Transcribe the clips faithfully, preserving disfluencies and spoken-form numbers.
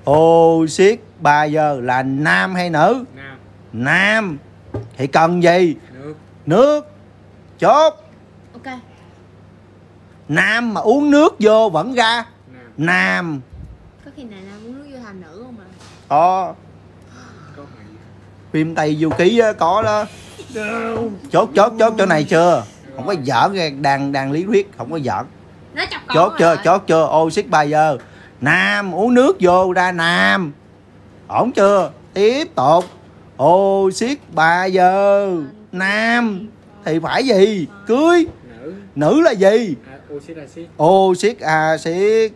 Oxit ba giờ là nam hay nữ? Nam. Nam. Thì cần gì? Nước. Nước. Chốt. Ok. Nam mà uống nước vô vẫn ra Nam. nam. Có khi nào nam uống nước vô thành nữ không ạ? Có. Có phải. Phim Tây Du Ký á, có đó. Chốt chốt chốt chỗ này chưa? Không có giỡn nghe, đang đang lý thuyết không có giỡn. Nó chọc cỏ Chốt chưa? rồi. Chốt chưa? Oxit ba giờ nam, uống nước vô ra nam. Ổn chưa? Tiếp tục. Oxit ba giờ nam thì phải gì? Cưới. Nữ. Nữ là gì? À, oxit axit. Oxit axit.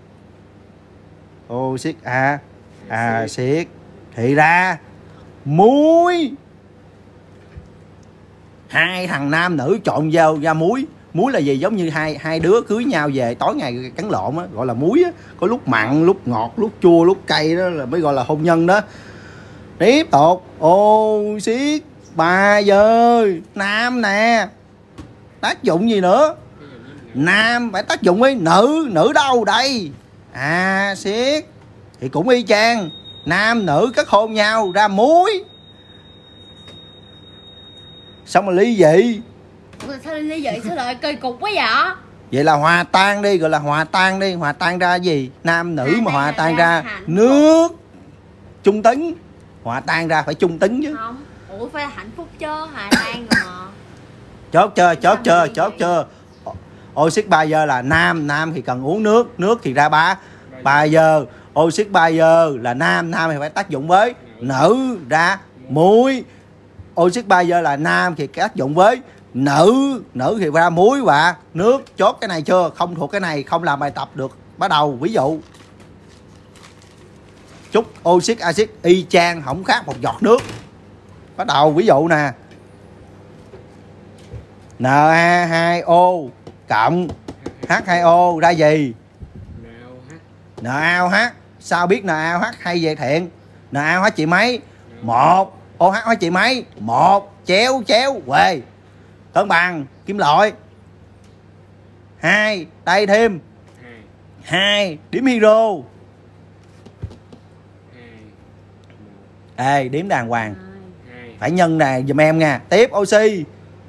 Oxit a axit thì ra muối. Hai thằng nam nữ trộn vào ra muối. Muối là gì? Giống như hai hai đứa cưới nhau về tối ngày cắn lộn á, gọi là muối á. Có lúc mặn, lúc ngọt, lúc chua, lúc cay, đó là mới gọi là hôn nhân đó. Tiếp tục. Oxit ba giờ nam nè. Tác dụng gì nữa? Nam phải tác dụng với nữ. Nữ đâu đây? Axit thì cũng y chang. Nam nữ kết hôn nhau ra muối. Xong rồi ly dị. Ủa, sao ly dị sao lại kỳ cục quá vậy? Vậy là hòa tan đi, gọi là hòa tan đi. Hòa tan ra gì? Nam nữ Hòa mà tan hòa là tan ra ra hạnh nước. Trung tính. Hòa tan ra phải trung tính chứ. Không. Ủa phải là hạnh phúc chứ, hòa tan rồi mà. Chốt chưa? Chốt Sao chưa? mà ly Chốt dị? chưa? Oxit ba giờ là nam. Nam thì cần uống nước. Nước thì ra ba ba giờ. Oxit ba giờ là nam. Nam thì phải tác dụng với nữ ra muối. Oxit ba giờ là nam thì tác dụng với nữ. Nữ thì ra muối và nước. Chốt cái này chưa? Không thuộc cái này không làm bài tập được. Bắt đầu ví dụ. Chút oxit axit y chang, không khác một giọt nước. Bắt đầu ví dụ nè. N A hai O cộng H hai O ra gì? N A O H. Sao biết N A O H hay vậy Thiện? N A O H chị mấy? Một. O H hóa chị mấy? Một. Chéo chéo quê. Cân bằng kim loại. Hai. Đây thêm hai. Điểm hydro. Ê điểm đàng hoàng. Phải nhân nè giùm em nha. Tiếp oxy.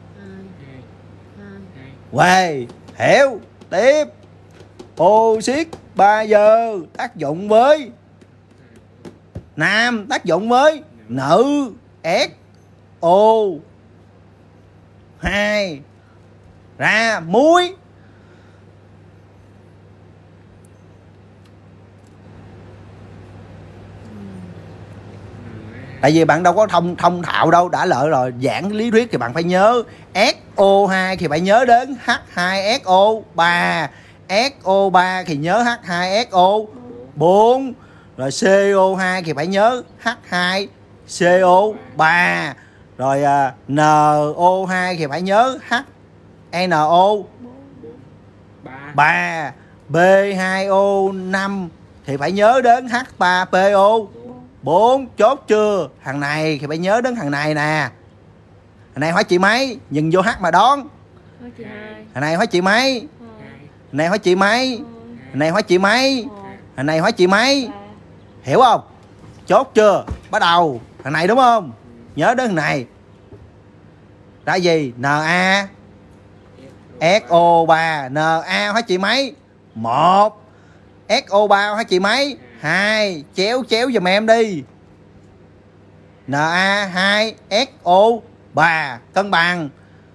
Quê. Hiểu. Tiếp. Oxit ba giờ tác dụng với nam, tác dụng với nữ. S O hai ra muối. Tại vì bạn đâu có thông thông thạo đâu, đã lợi rồi, giảng lý thuyết thì bạn phải nhớ. S O hai thì phải nhớ đến H hai S O ba. S O ba thì nhớ H hai S O bốn. Rồi C O hai thì phải nhớ H hai C O ba. Rồi à, N O hai thì phải nhớ H N O ba. B hai O năm thì phải nhớ đến H ba P O bốn. Chốt chưa? Thằng này thì phải nhớ đến thằng này nè. Thằng này hóa chị mấy? Nhìn vô H mà đón. Thằng này hóa chị mấy? Thằng này hóa chị mấy? Thằng này hóa chị mấy? Thằng này hóa chị mấy? Hiểu không? Chốt chưa? Bắt đầu. Thằng này đúng không? Nhớ đến thằng này. Ra gì? N A S O ba. N A hóa chị mấy? Một. S O ba hóa chị mấy? Hai. Chéo chéo giùm em đi. N A hai S O ba. Cân bằng.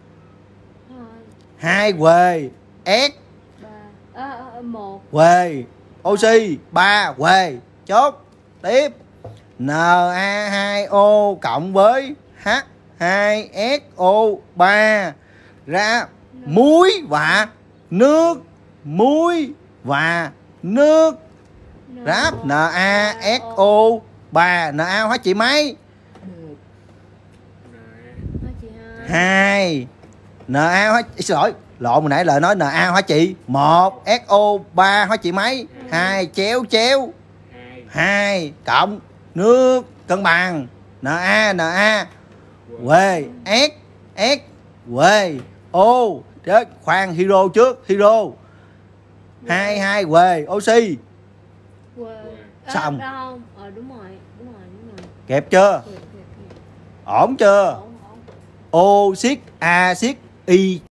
Hai quê. S một quê. Oxy ba quê. Chốt. Tiếp. N A hai O cộng với H hai S O ba ra muối và nước. Muối và nước. Ráp N A S O ba. N A hóa chị mấy? Hai. N A hóa xin lỗi lộn, hồi nãy lời nói N A hóa chị một. S O ba hóa chị mấy? Hai. Chéo chéo hai cộng nước. Cân bằng. N A N A quê. S S quê. O chết. Khoan hydro trước. Hydro hai hai quê. Oxy Ờ, Xong. đâu không? Ờ đúng rồi, đúng rồi, đúng rồi. Kẹp chưa? Kìa, kìa, kìa. Ổn chưa? Ổn, ổn. O siết A siết Y